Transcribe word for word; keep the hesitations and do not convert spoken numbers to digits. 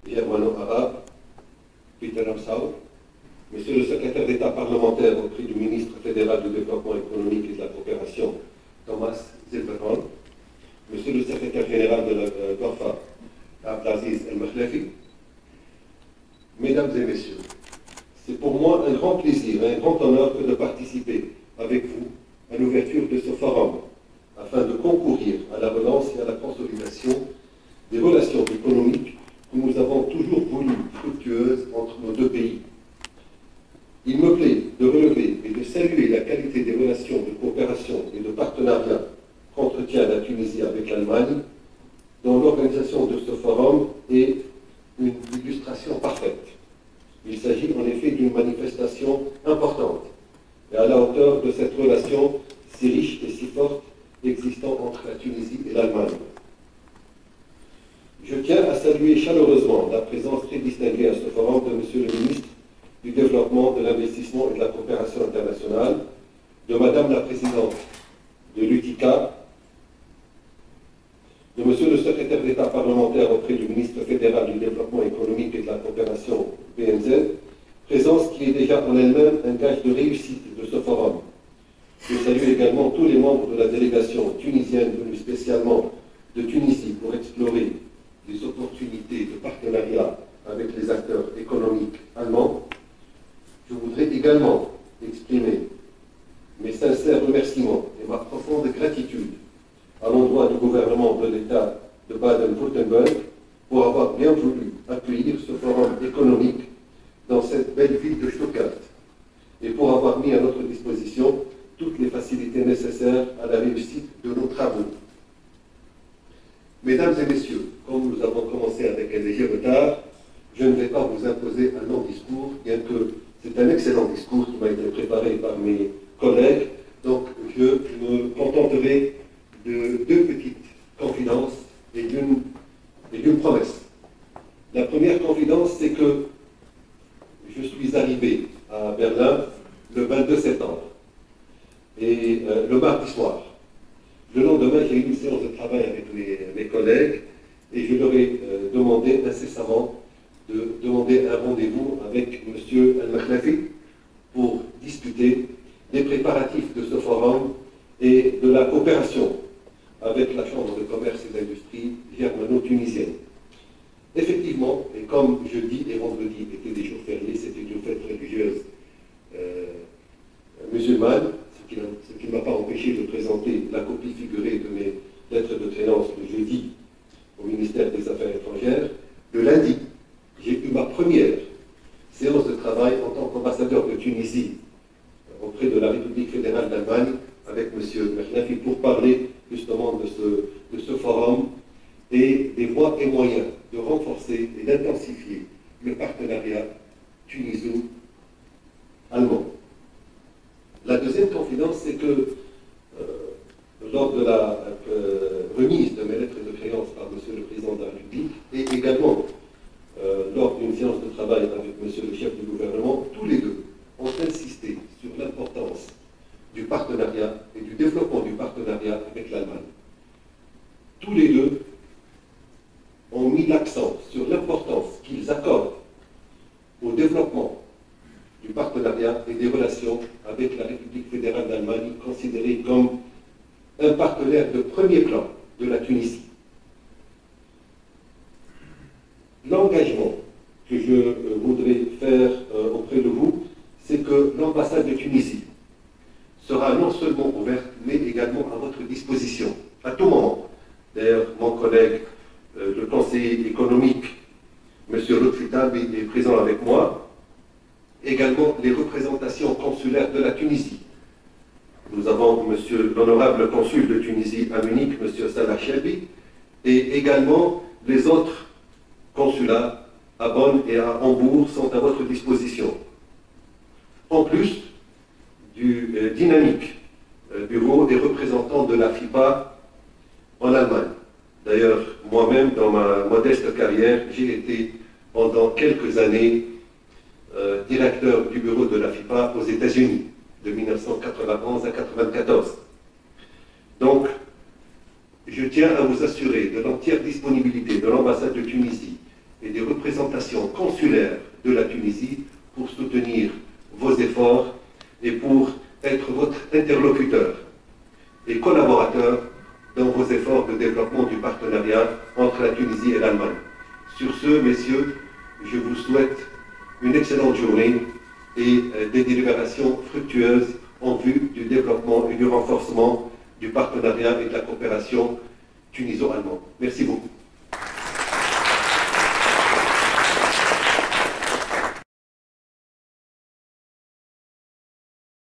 germano-arabe, Peter Ramsau, Monsieur le secrétaire d'État parlementaire auprès du ministre fédéral du développement économique et de la coopération, Thomas Zilberman, Monsieur le secrétaire général de la euh, Dorfa, Abdelaziz El-Makhlafi. Mesdames et messieurs, c'est pour moi un grand plaisir et un grand honneur que de participer avec vous à l'ouverture de ce forum, afin de concourir à la relance et à la consolidation des relations économiques que nous avons toujours voulu fructueuses entre nos deux pays. Il me plaît de relever et de saluer la qualité des relations de coopération et de partenariat qu'entretient la Tunisie avec l'Allemagne, dont l'organisation de ce forum est une illustration parfaite. Il s'agit en effet d'une manifestation importante et à la hauteur de cette relation si riche et si forte existant entre la Tunisie et l'Allemagne. Je tiens à saluer chaleureusement la présence très distinguée à ce forum de Monsieur le ministre du Développement, de l'Investissement et de la Coopération internationale, de Madame la Présidente de l'U T I C A, de Monsieur le Secrétaire d'État parlementaire auprès du ministre fédéral du Développement économique et de la Coopération B N Z, présence qui est déjà en elle-même un gage de réussite de ce forum. Je salue également tous les membres de la délégation tunisienne venus spécialement de Tunisie pour explorer les opportunités de partenariat avec les acteurs économiques allemands. Je voudrais également exprimer mes sincères remerciements et ma profonde gratitude à l'endroit du gouvernement de l'État de Baden-Württemberg pour avoir bien voulu accueillir ce forum économique dans cette belle ville de Stuttgart et pour avoir mis à notre disposition toutes les facilités nécessaires à la réussite de nos travaux. Mesdames et messieurs, comme nous avons commencé avec un léger retard, je ne vais pas vous imposer un long discours, bien que c'est un excellent discours qui m'a été préparé par mes collègues, donc je me contenterai de deux petites confidences et d'une et d'une promesse. La première confidence, c'est que je suis arrivé à Berlin le vingt-deux septembre, et euh, le mardi soir. Le lendemain, j'ai eu une séance de travail avec mes, mes collègues, et je leur ai euh, demandé incessamment de demander un rendez-vous avec M. El-Makhlafi pour discuter des préparatifs de ce forum et de la coopération avec la Chambre de commerce et d'industrie germano-tunisienne. Effectivement, et comme jeudi et vendredi étaient des jours fériés, c'était une fête religieuse euh, musulmane, ce qui, ce qui ne m'a pas empêché de présenter la copie figurée de mes lettres de créance le jeudi au ministère des Affaires étrangères. Le lundi, j'ai eu ma première séance de travail en tant qu'ambassadeur de Tunisie auprès de la République fédérale d'Allemagne avec M. Makhlafi pour parler justement de ce, de ce forum et des voies et moyens de renforcer et d'intensifier le partenariat tuniso-allemand. La deuxième confidence, c'est que euh, lors de la euh, remise de mes lettres de créance par M. le Président de la République et également Euh, lors d'une séance de travail avec Monsieur le chef du gouvernement, tous les deux ont insisté sur l'importance du partenariat et du développement du partenariat avec l'Allemagne. Tous les deux ont mis l'accent sur l'importance qu'ils accordent au développement du partenariat et des relations avec la République fédérale d'Allemagne, considérée comme un partenaire de premier plan de la Tunisie. L'engagement que je euh, voudrais faire euh, auprès de vous, c'est que l'ambassade de Tunisie sera non seulement ouverte, mais également à votre disposition, à tout moment. D'ailleurs, mon collègue, euh, le conseiller économique, M. Lutfi Talbi, est présent avec moi. Également, les représentations consulaires de la Tunisie. Nous avons M. l'honorable consul de Tunisie à Munich, M. Salah Shelby, et également les autres consulats à Bonn et à Hambourg sont à votre disposition. En plus du euh, dynamique euh, bureau des représentants de la FIPA en Allemagne. D'ailleurs, moi-même, dans ma modeste carrière, j'ai été pendant quelques années euh, directeur du bureau de la FIPA aux États-Unis, de mille neuf cent quatre-vingt-onze à mille neuf cent quatre-vingt-quatorze. Donc, je tiens à vous assurer de l'entière disponibilité de l'ambassade de Tunisie et des représentations consulaires de la Tunisie pour soutenir vos efforts et pour être votre interlocuteur et collaborateur dans vos efforts de développement du partenariat entre la Tunisie et l'Allemagne. Sur ce, messieurs, je vous souhaite une excellente journée et des délibérations fructueuses en vue du développement et du renforcement du partenariat et de la coopération tuniso-allemande. Merci beaucoup.